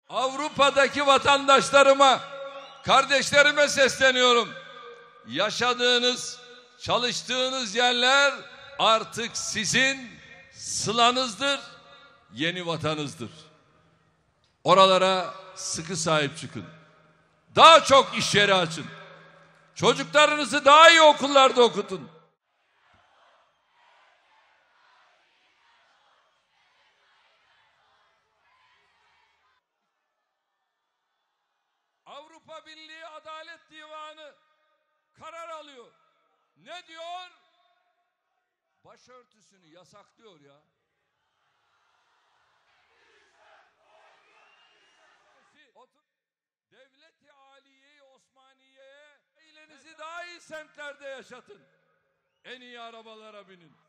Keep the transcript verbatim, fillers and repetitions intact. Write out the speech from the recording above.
Avrupa'daki vatandaşlarıma, kardeşlerime sesleniyorum. Yaşadığınız, çalıştığınız yerler artık sizin sılanızdır, yeni vatanızdır. Oralara sıkı sahip çıkın. Daha çok iş yeri açın. Çocuklarınızı daha iyi okullarda okutun. Avrupa Birliği Adalet Divanı karar alıyor. Ne diyor? Başörtüsünü yasaklıyor ya. Devlet-i Aliye-i Osmaniye'ye ailenizi daha iyi semtlerde yaşatın. En iyi arabalara binin.